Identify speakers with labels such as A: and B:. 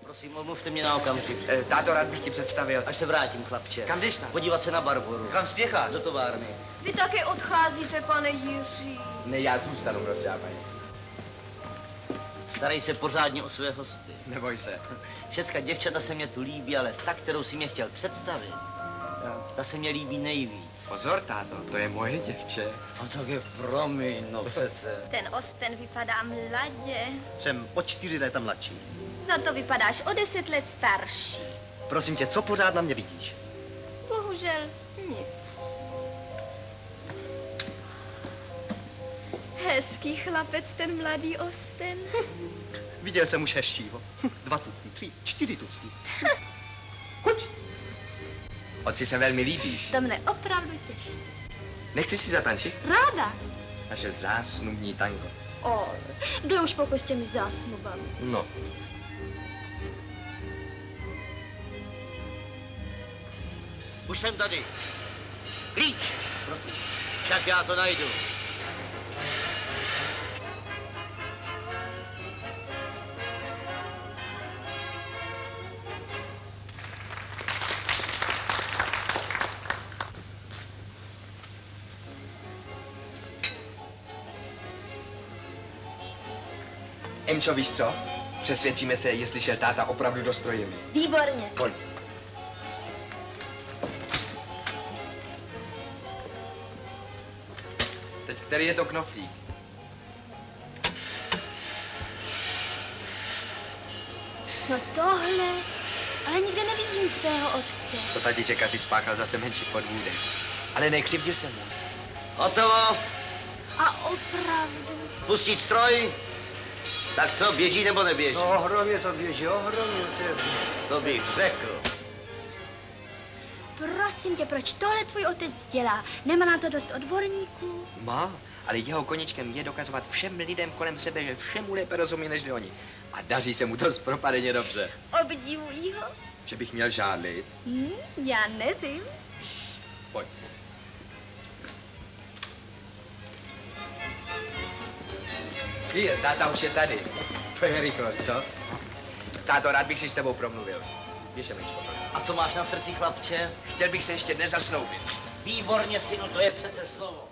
A: Prosím, omluvte mě na okamžik.
B: Táto, rád bych ti představil.
A: Až se vrátím, chlapče.
B: Kam jdeš tam?
A: Podívat se na Barboru.
B: Kam spěcháš?
A: Do továrny.
C: Vy taky odcházíte, pane Jiří.
B: Ne, já zůstanu, rozdávají.
A: Starej se pořádně o své hosty.
B: Neboj se.
A: Všecka děvčata se mě tu líbí, ale ta, kterou si mě chtěl představit, ta se mě líbí nejvíc.
B: Pozor, táto, to je moje děvče.
A: A tak je promiň, no přece.
C: Ten Osten vypadá mladě.
D: Jsem o 4 léta mladší.
C: Za to vypadáš o 10 let starší.
D: Prosím tě, co pořád na mě vidíš?
C: Bohužel nic. Hezký chlapec, ten mladý Osten.
D: Viděl jsem už hezčího. 2 tucty, 3, 4 tucty. Choď.
B: Otci se velmi líbíš.
C: To mne opravdu těší.
B: Nechceš si zatančit?
C: Ráda.
B: Naše zásnubní tango.
C: O, jde už pokoj s těmi zásnubami.
B: No.
A: Už jsem tady. Klíč, prosím. Však já to najdu.
B: Emčo, víš co? Přesvědčíme se, jestli šel táta opravdu do strojemi.
C: Výborně.
B: Pojď. Teď který je to knoflík?
C: No tohle, ale nikde nevidím tvého otce.
B: To tatíček asi spáchal zase menší podvůdek. Ale nekřivdil jsem mu.
A: Hotovo.
C: A opravdu.
A: Pustit stroj. Tak co, běží nebo neběží?
D: No, ohromně to běží, ohromně.
A: To bych řekl.
C: Prosím tě, proč tohle tvůj otec dělá? Nemá na to dost odborníků?
B: Má, ale jeho koníčkem je dokazovat všem lidem kolem sebe, že všemu lépe rozumí než oni. A daří se mu to zpropadeně dobře.
C: Obdivují ho?
B: Že bych měl žádlit?
C: Já nevím.
B: Pojď. Vír, táta už je tady. To je rychlost, co? Táto, rád bych si s tebou promluvil. Běž, Emečko, prosím.
A: A co máš na srdci, chlapče?
B: Chtěl bych se ještě dnes zasnoubit.
A: Výborně, synu, to je přece slovo.